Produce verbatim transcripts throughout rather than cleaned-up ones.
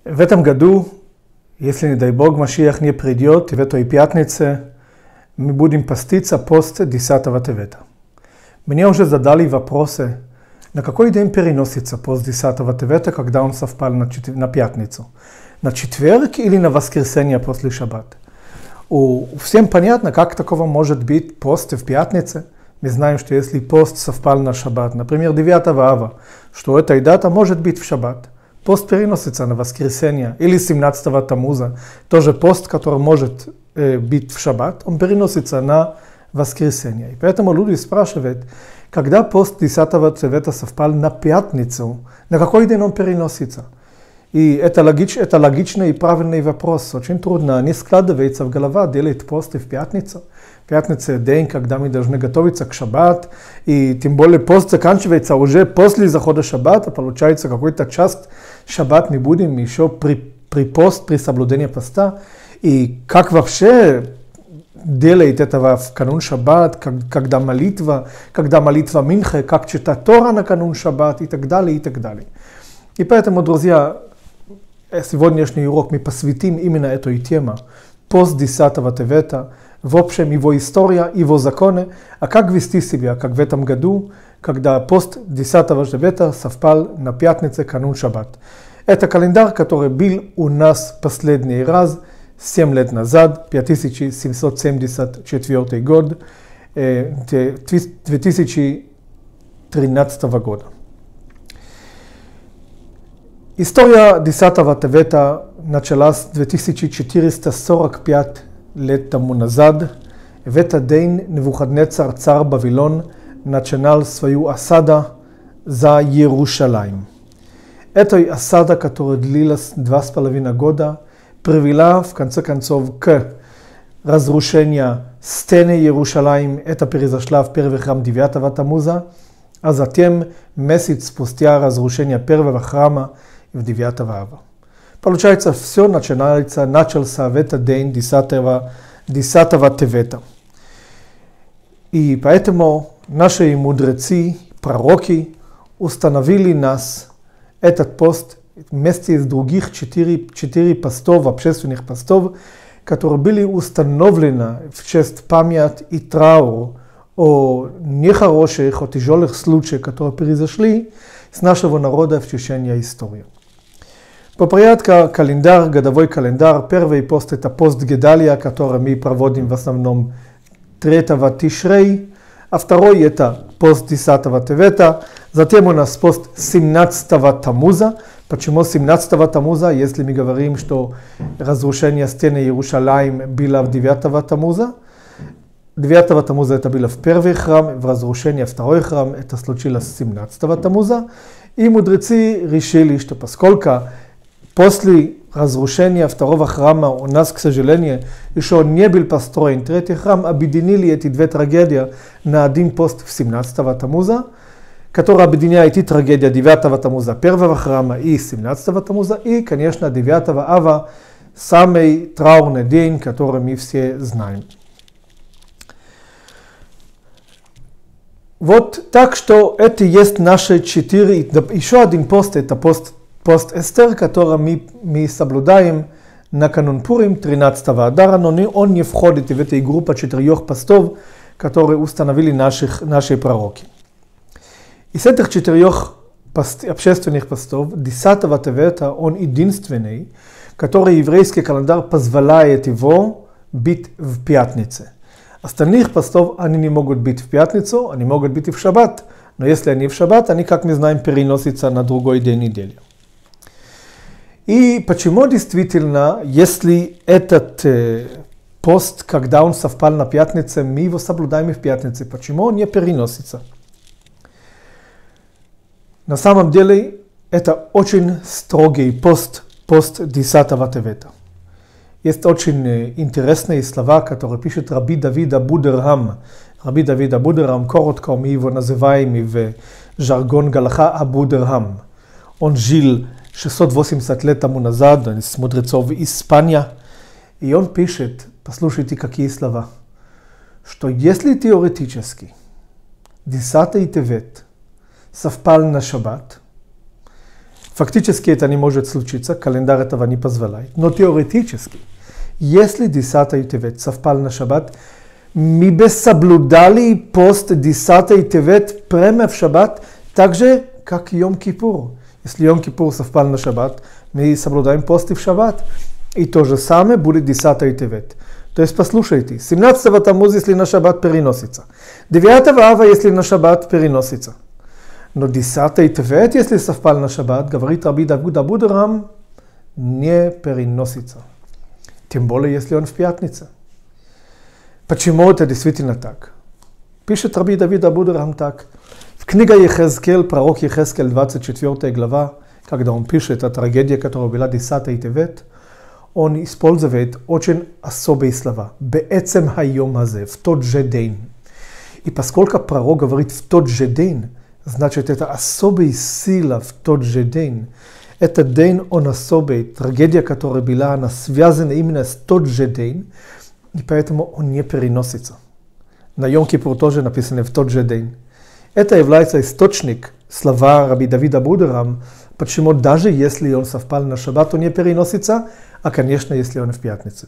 В этом году, если, не дай Бог, Машиах не придет, и в этой пятнице мы будем поститься пост десятого Тевета. Мне уже задали вопросы, на какой день переносится пост десятого Тевета, когда он совпал на, четв... на пятницу? На четверг или на воскресенье после шаббата? У всем понятно, как такого может быть пост в пятнице. Мы знаем, что если пост совпал на шаббат, например, девятого ава, что эта дата может быть в шаббат. Пост переносится на воскресенье или семнадцатого Тамуза. Тоже пост, который может э, быть в шаббат, он переносится на воскресенье. И поэтому люди спрашивают, когда пост десятого Тевета совпал на пятницу, на какой день он переносится? И это, логич, это логичный и правильный вопрос. Очень трудно, не складывается в голове делать посты в пятницу. Пятница – день, когда мы должны готовиться к шаббат, и тем более пост заканчивается уже после захода шаббата, получается какой-то час шаббат мы будем еще при, при пост, при соблюдении поста. И как вообще делает этого в канун шаббат, как, когда молитва, когда молитва Минхе, как читать Тора на канун шаббат и так далее, и так далее. И поэтому, друзья, сегодняшний урок мы посвятим именно этой теме. Пост десятого Тевета, в общем его история, его законы, а как вести себя, как в этом году, когда пост десятого Тевета совпал на пятницу, канун шаббат. Это календарь, который был у нас последний раз семь лет назад, тысяча семьсот семьдесят четвёртый год, две тысячи тринадцатого года. История десятого Тевета началась две тысячи четыреста сорок пять лет тому назад. В этот день Навуходоносор, царь Вавилон, начинал свою осаду за Иерусалим. Эта осада, которая длилась два с половиной года, привела в конце концов к разрушению стены Иерусалима. Это произошло в первый храм девятого Тамуза, а затем месяц спустя разрушение первого храма в девятого ава. Получается, все начинается, начался в этот день десятого Тевета. И поэтому наши мудрецы, пророки установили нас этот пост вместе с других четыре, четыре постов, общественных постов, которые были установлены в честь памяти и траур о нехороших, о тяжелых случаях, которые произошли с нашего народа в течение истории. По порядку календарь, годовой календарь, первый пост это пост Гедалия, который мы проводим в основном третьего Тишрей, а второй это пост десятого Тевета, затем у нас пост семнадцатого Тамуза. Почему семнадцатого Тамуза, если мы говорим, что разрушение стены Иерусалима было в девятого Тамуза? девятого Тамуза это было в первый храм, в разрушении второй храм это случилось семнадцатого Тамуза. И мудрецы решили, что поскольку после разрушения второго храма у нас, к сожалению, еще не был построен третий храм, объединили эти две трагедии на один пост в семнадцатого Тамуза, который объединяет и трагедия девятого Тамуза, первого храма, и семнадцатого Тамуза, и, конечно, девятого ава, самый траурный день, который мы все знаем. Вот так что это есть наши четыре, еще один пост, это пост Пост Эстер, который мы, мы соблюдаем на канун Пурим тринадцатого Адара, но он не входит в эту группу четырех постов, которые установили наших, наши пророки. Из этих четырех пост, общественных постов, десятого Тевета, он единственный, который еврейский календарь позволяет его быть в пятнице. Остальных постов они не могут быть в пятницу, они могут быть и в шаббат, но если они в шаббат, они, как мы знаем, переносятся на другой день недели. И почему действительно, если этот э, пост, когда он совпал на пятницу, мы его соблюдаем и в пятницу, почему он не переносится? На самом деле, это очень строгий пост, пост десятого Тевета. Есть очень э, интересные слова, которые пишет Раби Давид Абу Дерхам. Раби Давид Абу Дерхам, коротко мы его называем в жаргон Галаха Абу Дерхам. Он жил шестьсот восемьдесят лет тому назад, он из мудрецов Испания, и он пишет, послушайте, какие слова, что если теоретически десятый Тевет совпал на шаббат, Фактически это не может случиться, календарь этого не позволяет. Но теоретически, если десятый тевет совпал на шаббат, мы бы соблюдали пост десятый тевет прямо в шаббат, так же, как Йом-Кипур. Если Йом-Кипур совпал на шаббат, мы соблюдаем пост и в шаббат. И то же самое будет десятый тевет. То есть, послушайте, семнадцатого Таммуз, если на шаббат переносится. девятого Ава, если на шаббат переносится. Но десятый тевет, если совпал на шаббат, говорит Раби Давид Абудерам, не переносится. Тем более, если он в пятницу. Почему это действительно так? Пишет Раби Давид Абудерам так. В книге Ехескель, пророк Ехескель, двадцать четвёртая глава, когда он пишет о трагедии, которая была десятый тевет, он использует очень особые слова. Беэцем хайом хазе, в тот же день. И поскольку пророк говорит в тот же день, значит это особая сила в тот же день. Этот день он особый. Трагедия, которая была, она связана именно с тот же день, и поэтому он не переносится. На Йом-Кипур тоже написано в тот же день. Это является источник слова Раби Давида Абудерам, почему даже если он совпал на шаббат, он не переносится, а, конечно, если он в пятницу.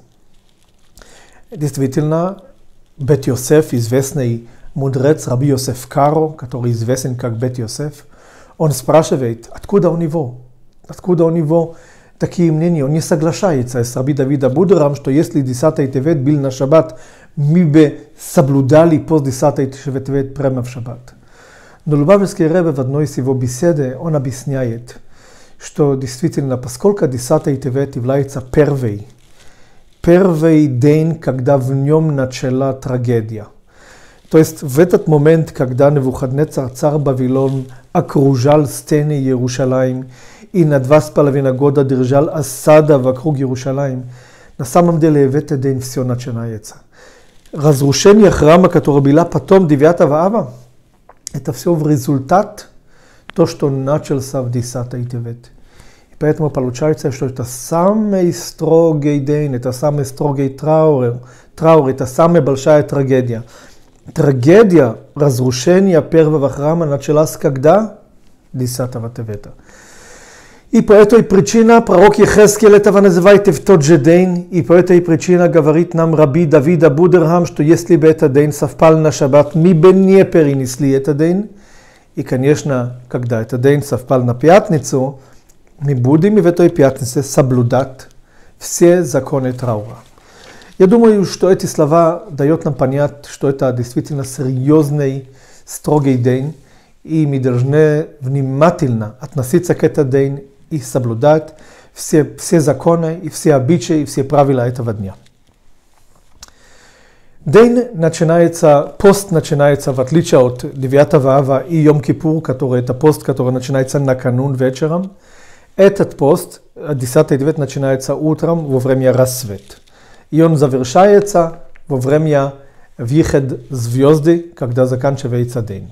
Действительно, Бет Йосеф, известный мудрец Раби Йосеф Каро, который известен как Бет Йосеф, он спрашивает, откуда у него, откуда у него такие мнения. Он не соглашается с Раби Давидом Абудерам, что если десятый тевет был на шаббат, мы бы соблюдали пост десятый тевет прямо в шаббат. Но Любавичский Ребе в одной из его беседы, он объясняет, что действительно, поскольку десятый тевет является первый, первый день, когда в нем начала трагедия. То есть в этот момент, когда Навуходоносор, царь Вавилон, окружал стены Иерусалим и на два с половиной года держал осада вокруг Иерусалим, на самом деле в этот день все начинается. Разрушение храма, которое было потом девятого ава, это все в результат то, что начался в десятый тевет. И поэтому получается, что это самый строгий день, это самый строгий траур, траур, это самая большая трагедия. Трагедия разрушения первого храма началась когда? десятого тевета. И по этой причине пророк Ехескель этого называет в тот же день, и по этой причине говорит нам Раби Давид Абудерам, что если бы этот день совпал на шаббат, мы бы не перенесли этот день. И, конечно, когда этот день совпал на пятницу, мы будем в этой пятнице соблюдать все законы траура. Я думаю, что эти слова дают нам понять, что это действительно серьезный, строгий день, и мы должны внимательно относиться к этому дню и соблюдать все, все законы и все обычаи и все правила этого дня. День начинается, пост начинается, в отличие от девятого ава и Йом-Кипур, который это пост, который начинается накануне вечером. Этот пост, десятый тевет, начинается утром во время рассвета. И он завершается во время выхода звезды, когда заканчивается день.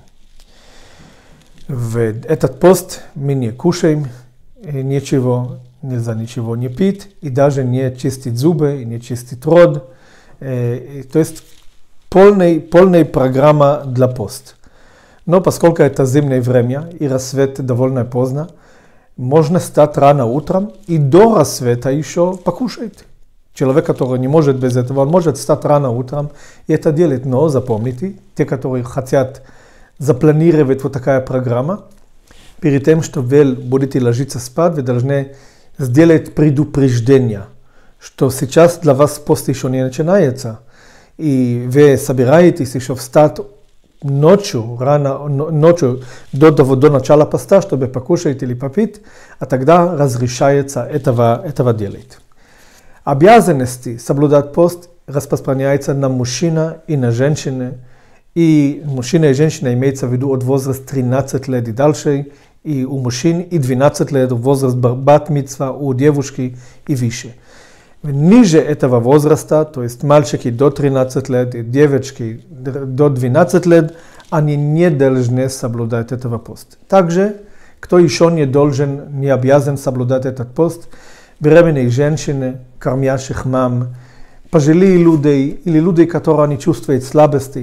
В этот пост мы не кушаем, ничего, нельзя ничего не пить, и даже не чистить зубы, и не чистить рот. То есть полная, полная программа для пост. Но поскольку это зимнее время и рассвет довольно поздно, можно встать рано утром и до рассвета еще покушать. Человек, который не может без этого, он может встать рано утром и это делать. Но запомните, те, которые хотят запланировать вот такая программа, перед тем, что вы будете ложиться спать, вы должны сделать предупреждение, что сейчас для вас пост еще не начинается, и вы собираетесь еще встать ночью, рано, ночью до, до, до начала поста, чтобы покушать или попить, а тогда разрешается этого, этого делать. Обязанности соблюдать пост распространяются на мужчину и на женщину, и мужчина и женщина имеется в виду от возраста тринадцать лет и дальше, и у мужчин, и двенадцать лет возраст бат-мицва, у девушки и выше. Ниже этого возраста, то есть мальчики до тринадцати лет и девочки до двенадцати лет, они не должны соблюдать этого пост. Также, кто еще не должен, не обязан соблюдать этот пост, беременные женщины, кормящих мам, пожилые люди или люди, которые не чувствуют слабости,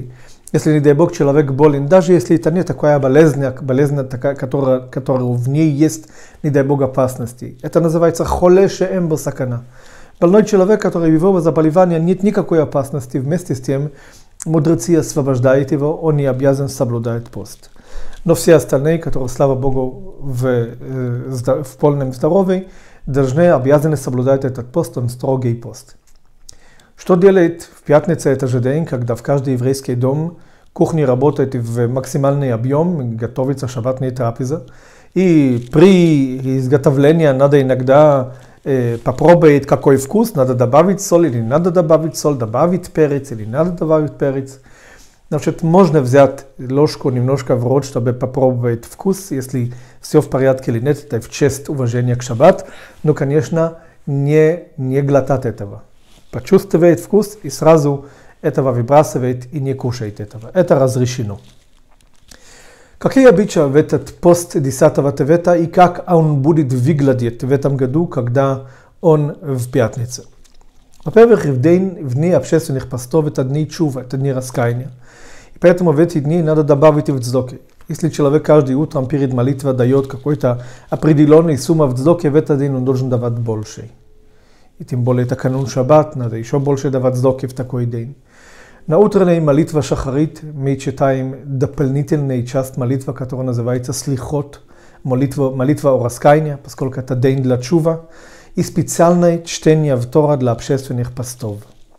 Если, не дай Бог, человек болен, даже если это не такая болезнь, болезнь такая, которая, которая в ней есть, не дай Бог, опасности. Это называется холе шеэм бо сакана. Больной человек, который в его заболевании нет никакой опасности, вместе с тем мудрецы освобождают его, он не обязан соблюдать пост. Но все остальные, которые, слава Богу, в, в полном здоровье, должны, обязаны соблюдать этот пост, он строгий пост. Что делает в пятницу, это же день, когда в каждый еврейский дом кухня работает в максимальный объем, готовится шаббатная трапеза. И при изготовлении надо иногда э, попробовать, какой вкус, надо добавить соль или не надо добавить соль, добавить перец или не надо добавить перец. Значит, можно взять ложку немножко в рот, чтобы попробовать вкус, если все в порядке или нет, это в честь уважения к шаббат, но, конечно, не, не глотать этого. Почувствует вкус и сразу этого выбрасывает и не кушает этого. Это разрешено. Какие обычаи в этот пост десятого Тевета и как он будет выглядеть в этом году, когда он в пятницу? Во-первых, в, день, в дни общественных постов это дни чува, это дни раскаяния. И поэтому в эти дни надо добавить и в цдоке. Если человек каждый утром перед молитвой дает какой-то определенный сумма в цдоке, в этот день он должен давать больше. И тем более это канун шаббат, надо еще больше давать цдоки в такой день. На утренней молитве шахарит мы читаем дополнительную часть молитвы, которая называется слихот, молитва, молитва о раскаянии, поскольку это день для чува, и специальное чтение в Тора для общественных постов.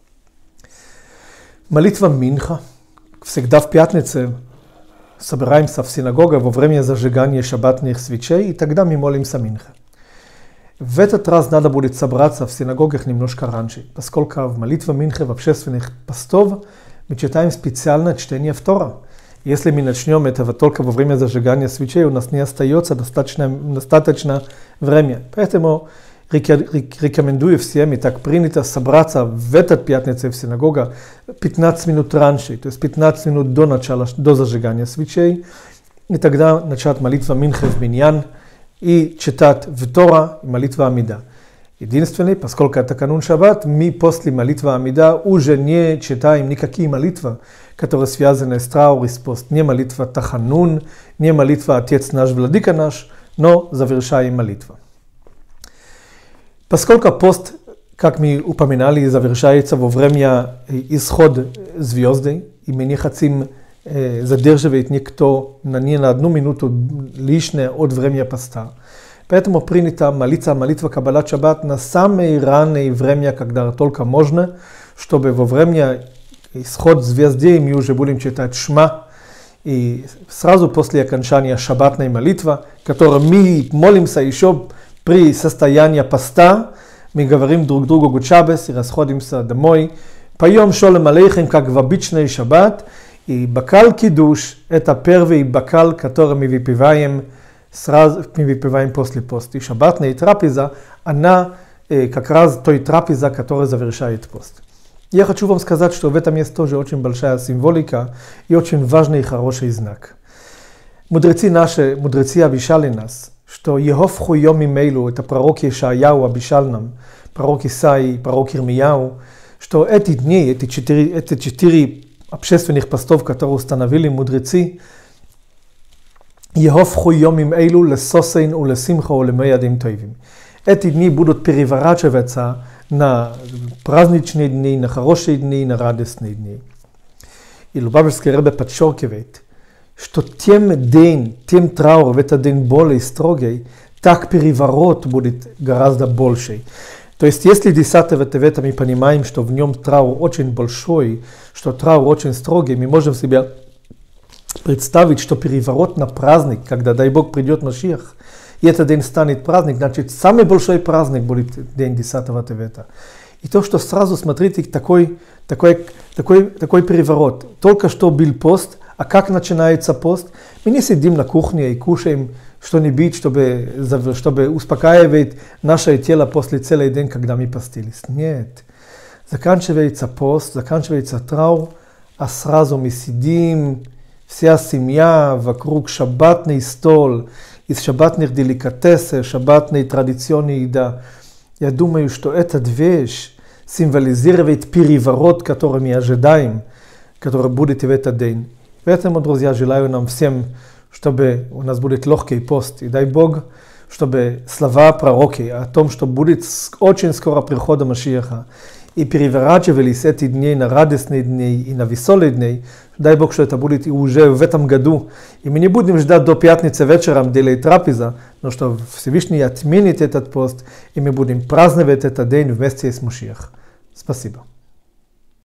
Молитва Минха. Всегда в пятницу собираемся в синагоге во время зажигания шаббатных свечей, и тогда мы молимся Минха. В этот раз надо будет собраться в синагогах немножко раньше, поскольку в молитве Минхе в общественных постов мы читаем специальное чтение в Тора. Если мы начнем этого только во время зажигания свечей, у нас не остается достаточно, достаточно времени. Поэтому рекомендую всем, и так принято, собраться в этот пятницу в синагогу пятнадцать минут раньше, то есть пятнадцать минут до начала, до зажигания свечей, и тогда начать молитва Минхе в Миньян, и читать в Тора молитва Амида. Единственное, поскольку это канун шаббат, мы после молитвы Амида уже не читаем никакие молитвы, которые связаны с траур и с пост. Не молитва Таханун, не молитва Отец наш, Владыка наш, но завершаем молитву. Поскольку пост, как мы упоминали, завершается во время исхода звезды, и мы не хотим задерживает никто на, не на одну минуту лишнее от времени поста. Поэтому принято молиться молитва Каббалат Шаббат на самое раннее время, когда только можно, чтобы во время исхода звезды мы уже будем читать Шма. И сразу после окончания шаббатной молитвы, которой мы молимся еще при состоянии поста, мы говорим друг другу Гуд Шаббес и расходимся домой, поем Шолем Алейхем, как в обычный шаббат. И бокал кидуш – это первый бокал, который мы выпиваем, сразу, мы выпиваем после поста. И шаббатная трапеза, она э, как раз той трапеза, которая завершает пост. Я хочу вам сказать, что в этом есть тоже очень большая символика и очень важный и хороший знак. Мудрецы наши, мудрецы обещали нас, что Еховху йоми мейлу, это пророк Ишаяу обещал нам, пророк Исаии, пророк Ирмияу, что эти дни, эти четыре, эти четыре общественных постов, которые установили мудрецы, Еховху йомим эйлу лесосейн у лесимха у лемеядим тойвим. Эти дни будут переворачиваться на праздничные дни, на хорошие дни, на радостные дни. И Лубавичский Ребе подчеркивает, что тем день, тем траур в этот день более строгий, так переворот будет гораздо больше. То есть, если десятого Тевета мы понимаем, что в нем траур очень большой, что траур очень строгий, мы можем себе представить, что переворот на праздник, когда, дай Бог, придет Машиах, и этот день станет праздник, значит, самый большой праздник будет день десятого Тевета. И то, что сразу, смотрите, такой, такой, такой, такой переворот. Только что был пост, а как начинается пост? Мы не сидим на кухне и кушаем что-нибудь, чтобы, чтобы успокаивать наше тело после целый день, когда мы постились. Нет. Заканчивается пост, заканчивается траур, а сразу мы сидим, вся семья вокруг шаббатный стол, из шаббатных деликатесов, шаббатной традиционной еда. Я думаю, что эта вещь символизирует переворот, который мы ожидаем. который будет в этот день. Поэтому, друзья, желаю нам всем, чтобы у нас будет легкий пост. И дай Бог, чтобы слова пророки о том, что будет очень скоро прихода Машиаха, и переворачивались эти дни на радостные дни и на веселые дни, дай Бог, что это будет и уже в этом году. И мы не будем ждать до пятницы вечером, делать трапеза, но что Всевышний отменит этот пост, и мы будем праздновать этот день вместе с Машиахом. Спасибо.